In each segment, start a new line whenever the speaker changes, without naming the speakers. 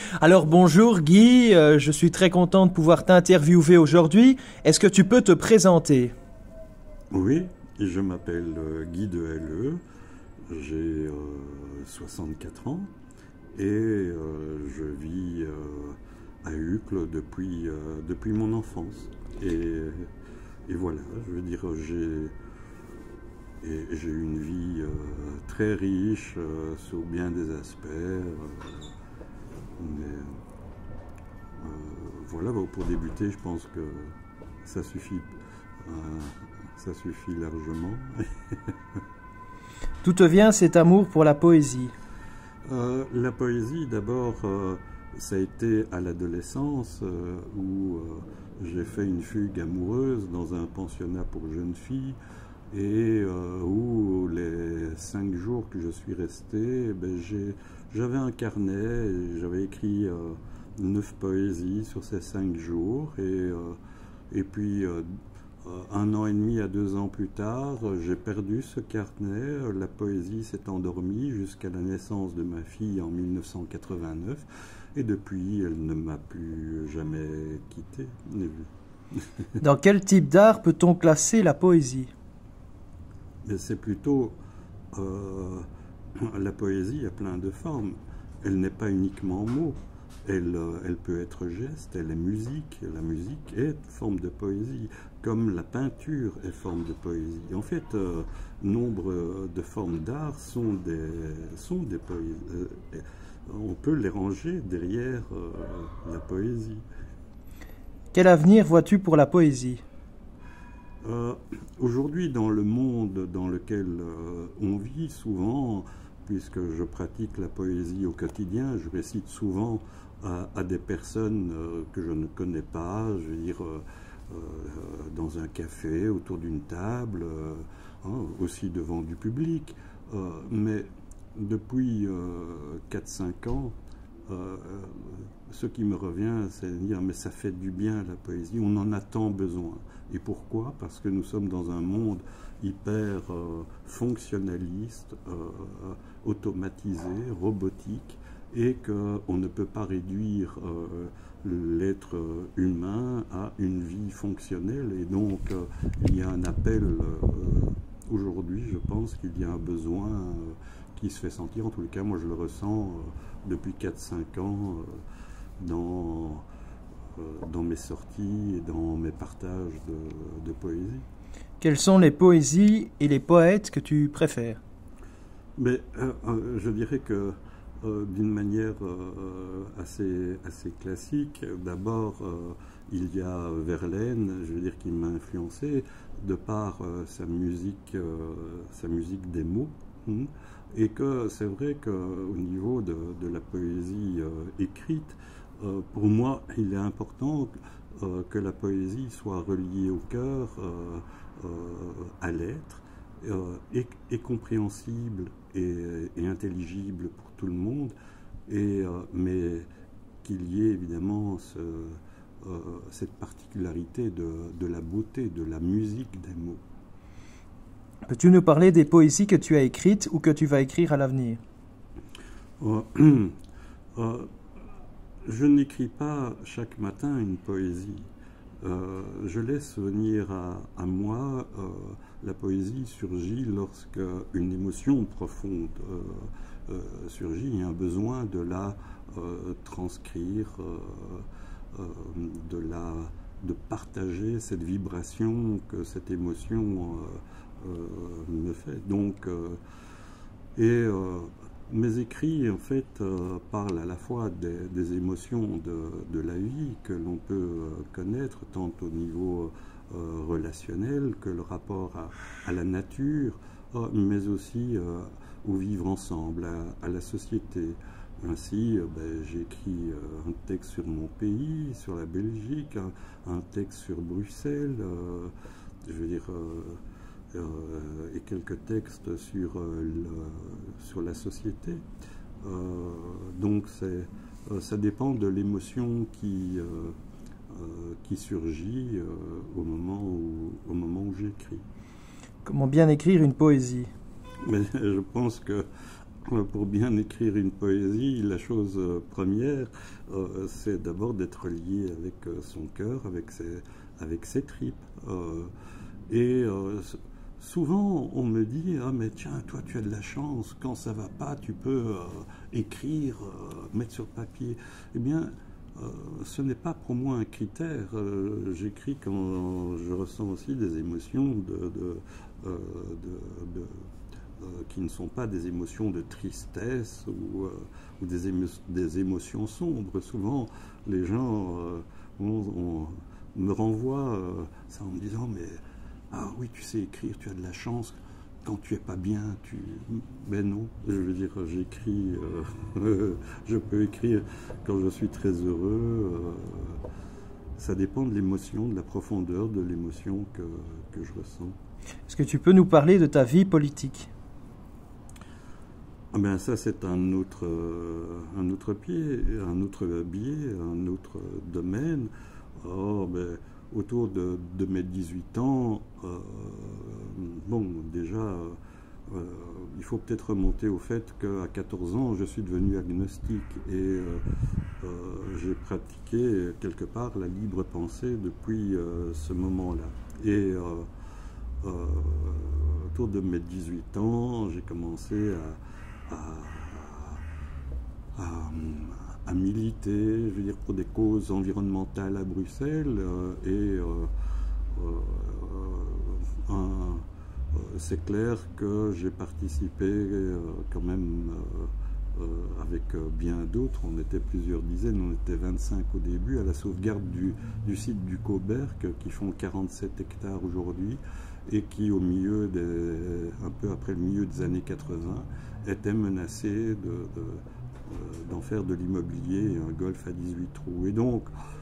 Alors bonjour Guy, je suis très content de pouvoir t'interviewer aujourd'hui. Est-ce que tu peux te présenter?
Oui, je m'appelle Guy de Helleux, j'ai 64 ans et je vis à Uccle depuis mon enfance. Et voilà, je veux dire, j'ai eu une vie très riche sur bien des aspects. Mais voilà, pour débuter, je pense que ça suffit, ça suffit largement.
D'où te vient cet amour pour la poésie?
La poésie, d'abord, ça a été à l'adolescence où j'ai fait une fugue amoureuse dans un pensionnat pour jeunes filles et où les 5 jours que je suis resté, j'avais un carnet et j'avais écrit 9 poésies sur ces 5 jours et puis 1 an et demi à 2 ans plus tard, j'ai perdu ce carnet, la poésie s'est endormie jusqu'à la naissance de ma fille en 1989 et depuis elle ne m'a plus jamais quitté.
Dans quel type d'art peut-on classer la poésie?
C'est plutôt la poésie a plein de formes. Elle n'est pas uniquement mots. Elle peut être geste, elle est musique. La musique est forme de poésie, comme la peinture est forme de poésie. En fait, nombre de formes d'art sont des poésies. On peut les ranger derrière la poésie.
Quel avenir vois-tu pour la poésie?
Aujourd'hui, dans le monde dans lequel on vit, souvent, puisque je pratique la poésie au quotidien, je récite souvent à des personnes que je ne connais pas, je veux dire, dans un café, autour d'une table, aussi devant du public. Mais depuis 4-5 ans, ce qui me revient, c'est de dire mais ça fait du bien la poésie, on en a tant besoin. Et pourquoi? Parce que nous sommes dans un monde hyper fonctionnaliste, automatisé, robotique, et qu'on ne peut pas réduire l'être humain à une vie fonctionnelle. Et donc il y a un appel aujourd'hui, je pense qu'il y a un besoin qui se fait sentir, en tous les cas moi je le ressens depuis 4-5 ans dans mes sorties et dans mes partages de poésie.
Quelles sont les poésies et les poètes que tu préfères?
Mais je dirais que d'une manière assez classique, d'abord il y a Verlaine, je veux dire, qui m'a influencé de par sa musique des mots. Et que c'est vrai qu'au niveau de la poésie écrite, pour moi, il est important que la poésie soit reliée au cœur, à l'être, et compréhensible et intelligible pour tout le monde, mais qu'il y ait évidemment cette particularité de la beauté, de la musique des mots.
Peux-tu nous parler des poésies que tu as écrites ou que tu vas écrire à l'avenir?
Je n'écris pas chaque matin une poésie. Je laisse venir à moi. La poésie surgit lorsque une émotion profonde surgit, un besoin de la transcrire, de partager cette vibration que cette émotion me fait. Donc, mes écrits, en fait, parlent à la fois des émotions de la vie que l'on peut connaître, tant au niveau relationnel que le rapport à la nature, mais aussi au vivre ensemble, à la société. Ainsi, j'ai écrit un texte sur mon pays, sur la Belgique, un texte sur Bruxelles, je veux dire, et quelques textes sur la société. Donc ça dépend de l'émotion qui surgit au moment où j'écris.
Comment bien écrire une poésie?
Mais je pense que Pour bien écrire une poésie, la chose première, c'est d'abord d'être lié avec son cœur, avec ses tripes. Et souvent, on me dit, ah mais tiens, toi tu as de la chance, quand ça va pas, tu peux écrire, mettre sur papier. Eh bien, ce n'est pas pour moi un critère. J'écris quand je ressens aussi des émotions qui ne sont pas des émotions de tristesse ou des émotions sombres. Souvent, les gens me renvoient ça en me disant, mais ah oui, tu sais écrire, tu as de la chance. Quand tu es pas bien, ben non, je veux dire, j'écris, je peux écrire quand je suis très heureux. Ça dépend de l'émotion, de la profondeur de l'émotion que je ressens.
Est-ce que tu peux nous parler de ta vie politique?
Ah ben ça, c'est un autre pied, un autre biais, un autre domaine. Oh, ben, autour de mes 18 ans, bon, déjà, il faut peut-être remonter au fait qu'à 14 ans, je suis devenu agnostique et j'ai pratiqué quelque part la libre pensée depuis ce moment-là. Et autour de mes 18 ans, j'ai commencé à militer, je veux dire, pour des causes environnementales à Bruxelles. C'est clair que j'ai participé quand même avec bien d'autres. On était plusieurs dizaines, on était 25 au début, à la sauvegarde du site du Coberc, qui font 47 hectares aujourd'hui, et qui, un peu après le milieu des années 80, était menacé d'en faire de l'immobilier, un golf à 18 trous. Et donc,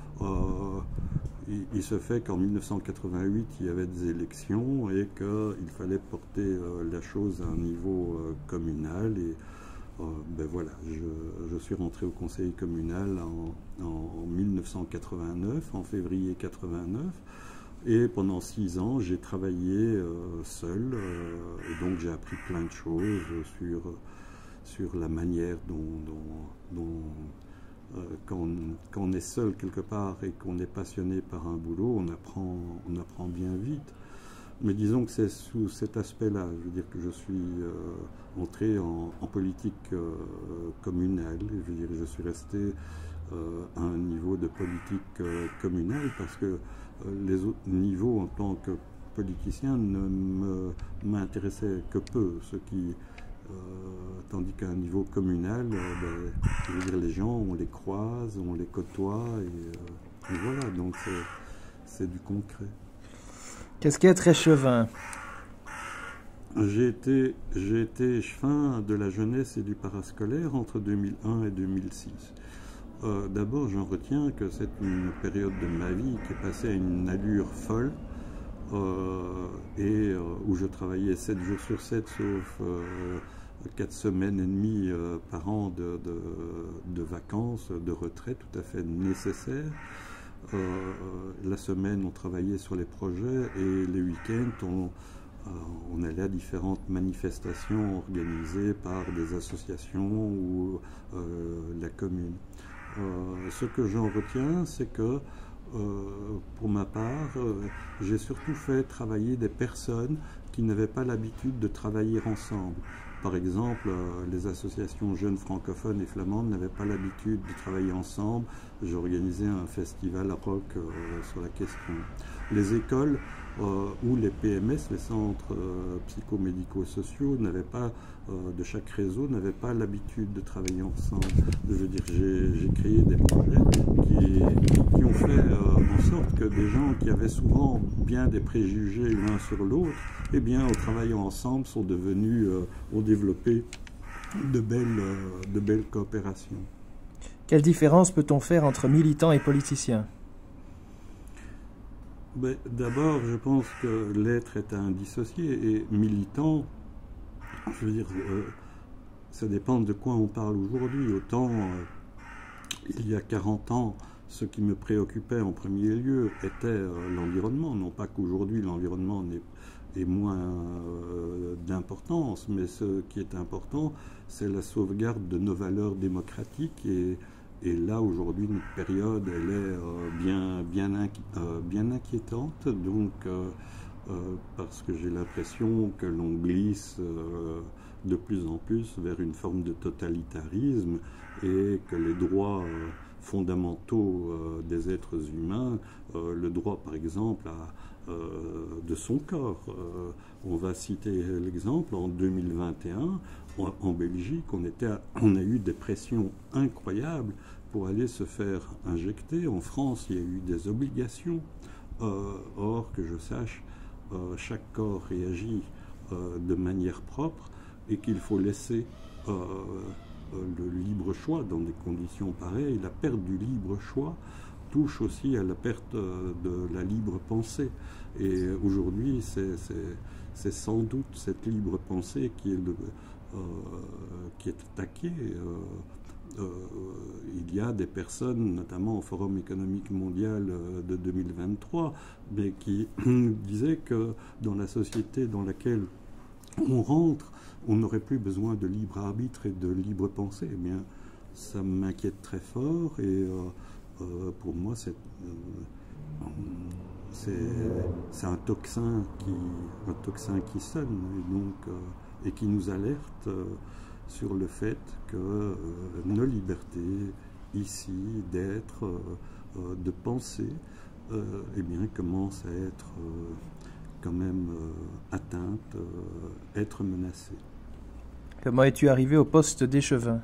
il se fait qu'en 1988, il y avait des élections et qu'il fallait porter la chose à un niveau communal. Et ben voilà, je suis rentré au conseil communal en 1989, en février 89. Et pendant 6 ans, j'ai travaillé seul. Et donc, j'ai appris plein de choses sur la manière dont quand on est seul quelque part et qu'on est passionné par un boulot, on apprend bien vite. Mais disons que c'est sous cet aspect-là, je veux dire que je suis entré en politique communale. Je veux dire, je suis resté à un niveau de politique communale parce que les autres niveaux en tant que politicien ne m'intéressaient que peu, tandis qu'à un niveau communal, je veux dire, les gens, on les croise, on les côtoie, et voilà, donc c'est du concret.
Qu'est-ce qu'être échevin?
J'ai été échevin de la jeunesse et du parascolaire entre 2001 et 2006. D'abord, j'en retiens que c'est une période de ma vie qui est passée à une allure folle, où je travaillais 7 jours sur 7, sauf 4 semaines et demie par an de vacances, de retraite tout à fait nécessaires. La semaine, on travaillait sur les projets et les week-ends, on allait à différentes manifestations organisées par des associations ou la commune. Ce que j'en retiens, c'est que pour ma part, j'ai surtout fait travailler des personnes qui n'avaient pas l'habitude de travailler ensemble. Par exemple, les associations jeunes francophones et flamandes n'avaient pas l'habitude de travailler ensemble. J'ai organisé un festival rock sur la question. Les écoles ou les PMS, les centres psychomédico-sociaux, de chaque réseau, n'avaient pas l'habitude de travailler ensemble. Je veux dire, j'ai créé des projets qui ont fait en sorte que des gens qui avaient souvent bien des préjugés l'un sur l'autre, eh bien, en travaillant ensemble, ont développé de belles coopérations.
Quelle différence peut-on faire entre militants et politiciens?
Ben, d'abord, je pense que l'être est indissocié et militant, je veux dire, ça dépend de quoi on parle aujourd'hui. Autant, il y a 40 ans, ce qui me préoccupait en premier lieu était l'environnement. Non pas qu'aujourd'hui l'environnement est moins d'importance, mais ce qui est important, c'est la sauvegarde de nos valeurs démocratiques. Et là, aujourd'hui, notre période, elle est bien inquiétante, donc, parce que j'ai l'impression que l'on glisse de plus en plus vers une forme de totalitarisme et que les droits fondamentaux des êtres humains, le droit par exemple de son corps. On va citer l'exemple, en 2021, en Belgique, on a eu des pressions incroyables pour aller se faire injecter. En France, il y a eu des obligations. Or, que je sache, chaque corps réagit de manière propre et qu'il faut laisser le libre choix dans des conditions pareilles. La perte du libre choix touche aussi à la perte de la libre pensée. Et aujourd'hui, c'est sans doute cette libre pensée qui est attaquée. Il y a des personnes, notamment au Forum économique mondial de 2023, mais qui disaient que dans la société dans laquelle on rentre, on n'aurait plus besoin de libre arbitre et de libre pensée. Eh bien, ça m'inquiète très fort et pour moi, c'est un toxin qui sonne et, donc, et qui nous alerte sur le fait que nos libertés ici d'être, de penser, eh bien, commencent à être quand même atteintes, être menacées.
Comment es-tu arrivé au poste d'échevin?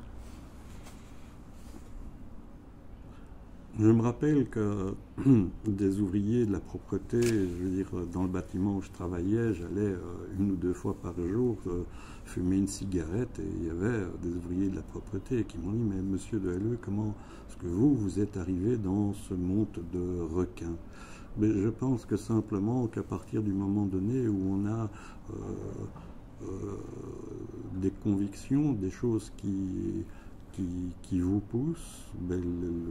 Je me rappelle que des ouvriers de la propreté, je veux dire, dans le bâtiment où je travaillais, j'allais 1 ou 2 fois par jour fumer une cigarette et il y avait des ouvriers de la propreté qui m'ont dit « Mais monsieur Delheux, comment est-ce que vous êtes arrivé dans ce monde de requins ?» Mais je pense que simplement qu'à partir du moment donné où on a des convictions, des choses qui vous poussent, ben,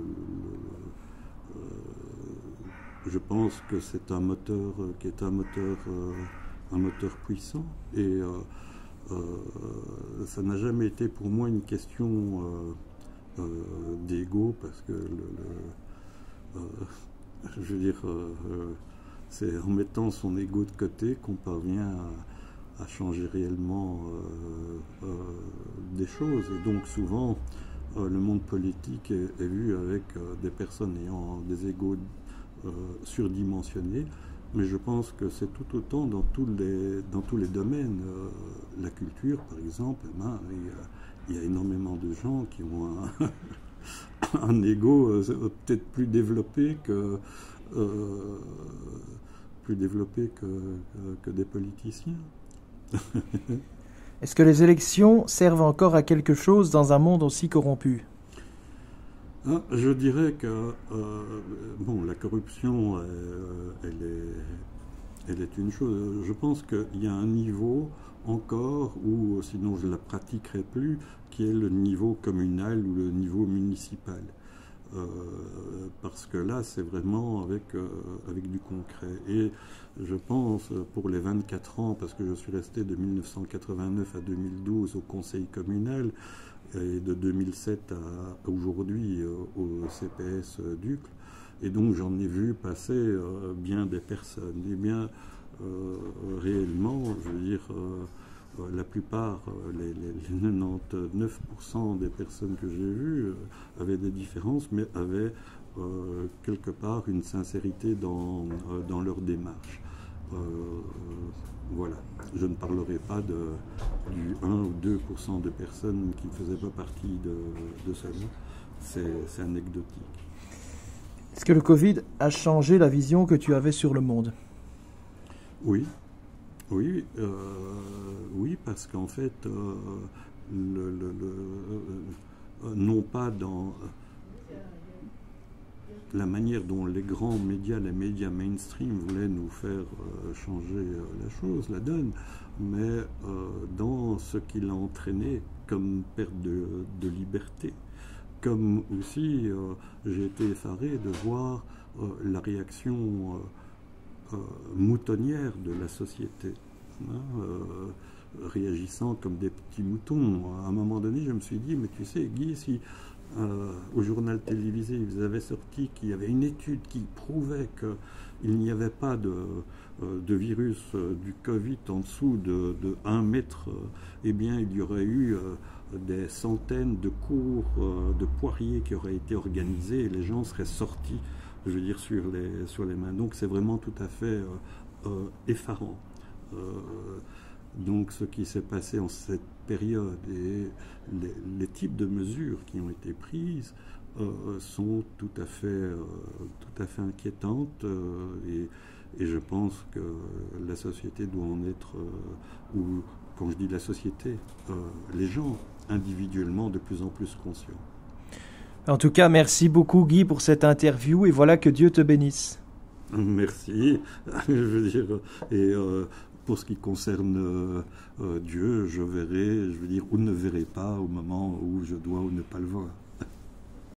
je pense que c'est un moteur qui est un moteur puissant et ça n'a jamais été pour moi une question d'ego parce que je veux dire c'est en mettant son ego de côté qu'on parvient à changer réellement des choses. Et donc souvent, le monde politique est vu avec des personnes ayant des égos surdimensionnés, mais je pense que c'est tout autant dans tous les domaines. La culture, par exemple, il y a énormément de gens qui ont un ego peut-être plus développé que des politiciens.
Est-ce que les élections servent encore à quelque chose dans un monde aussi corrompu?
Je dirais que bon, la corruption, elle est une chose. Je pense qu'il y a un niveau encore où, sinon je ne la pratiquerai plus, qui est le niveau communal ou le niveau municipal. Parce que là, c'est vraiment avec du concret. Et je pense, pour les 24 ans, parce que je suis resté de 1989 à 2012 au conseil communal, et de 2007 à aujourd'hui au CPS d'Uccle, et donc j'en ai vu passer bien des personnes. Et bien, réellement, je veux dire, la plupart, les 99% des personnes que j'ai vues avaient des différences, mais avaient quelque part une sincérité dans leur démarche. Voilà. Je ne parlerai pas du 1 ou 2% de personnes qui ne faisaient pas partie de cela. C'est anecdotique.
Est-ce que le Covid a changé la vision que tu avais sur le monde?
Oui. Oui, parce qu'en fait, non pas dans la manière dont les grands médias, les médias mainstream voulaient nous faire changer la chose, la donne, mais dans ce qu'il a entraîné comme perte de liberté, comme aussi j'ai été effaré de voir la réaction moutonnière de la société. hein, réagissant comme des petits moutons. À un moment donné, je me suis dit, mais tu sais, Guy, si au journal télévisé, ils avaient sorti qu'il y avait une étude qui prouvait qu'il n'y avait pas de virus du Covid en dessous de 1 mètre, eh bien, il y aurait eu des centaines de cours de poiriers qui auraient été organisés et les gens seraient sortis, je veux dire, sur les mains. Donc c'est vraiment tout à fait effarant. Donc ce qui s'est passé en cette période et les types de mesures qui ont été prises sont tout à fait inquiétantes et je pense que la société doit en être, ou quand je dis la société, les gens individuellement de plus en plus conscients.
En tout cas, merci beaucoup Guy pour cette interview et voilà, que Dieu te bénisse.
Merci. Je veux dire, et pour ce qui concerne Dieu, je verrai, je veux dire, ou ne verrai pas au moment où je dois ou ne pas le voir.